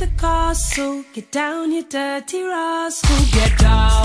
the castle. Get down, you dirty rascal. Get down.